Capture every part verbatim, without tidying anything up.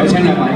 有請兩位。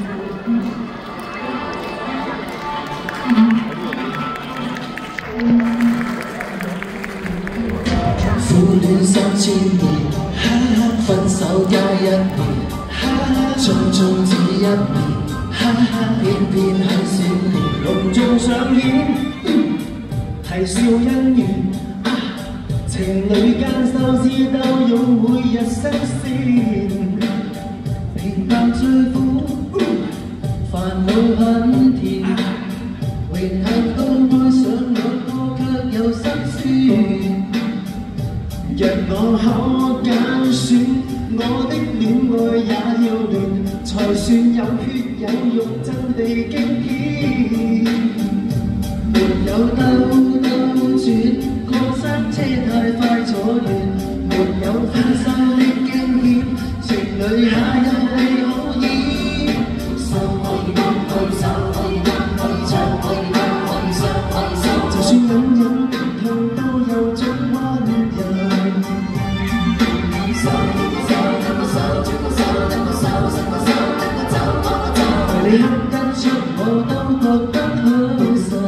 苦戀三千年，分手加一年，匆匆只一年，偏偏喺少年隆重上演，啼笑姻緣。 情侶間鬥智鬥勇，每日新鮮，平淡最苦，煩惱很甜，榮幸都愛上兩個，卻又辛酸。若我可揀選，我的戀愛也要亂，才算有血有肉，真地經典，沒有兜兜轉。 過山車太快坐完，沒有分手的驚險，情侶也有戲可演。手可以握，可以手，可以握，可以唱，可以哭，可以傷，可以收。就算隱隱痛都有種溫柔。手手等我手，轉個手，等我手，伸個手，等我走，幫我走。為你哼得出我都覺得享受。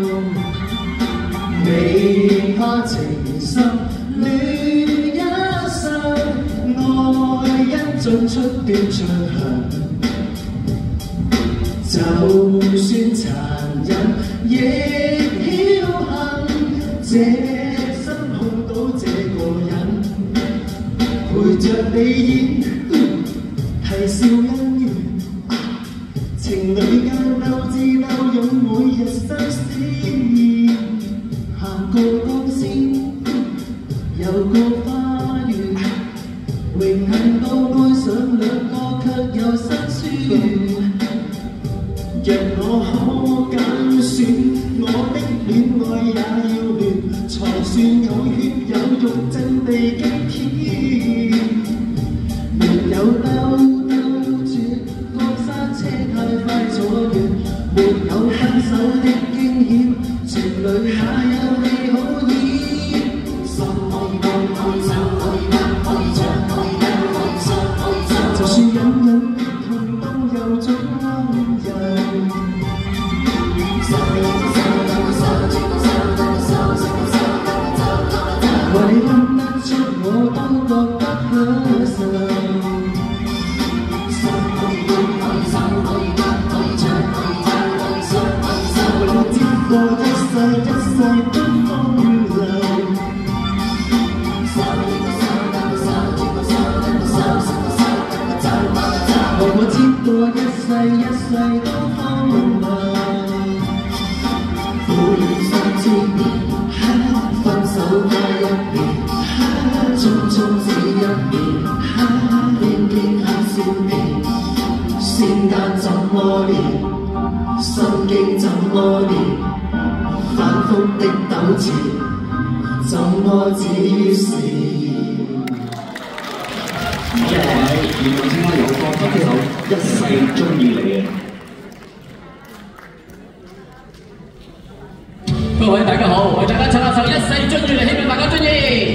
未怕情深戀一生，愛因進出斷進行。就算殘忍，亦僥倖。這生碰到這個人，陪着你演，啼笑姻緣。情侶間鬥智鬥勇，每日新鮮。 行過光線，遊過花園，榮幸都愛上兩個，卻又辛酸。若我可揀選，我的戀愛也要亂，才算有血有肉，真地經典。沒有兜兜轉，過山車太快坐完，沒有分手的驚險，情侶也有。 為你分得出我都覺得享受。手可以握，可以手可以握，可以唱，可以跳，可以傷，可以收。為我接過一世一世的風流。手個手，等個手，轉個手，等個手，伸個手，等我走，幫我走。為我接過一世一世的風流。苦戀三千年。 分手加一年，匆匆只一年，偏偏喺少年，仙丹怎麼練，心經怎麼練，反覆的糾纏，怎麼止是？ 呢一位原來先有歌唱一首《一世鍾意你》嘅。各位大家好，為大家唱一首《一世鍾意你》，希望大家鍾意。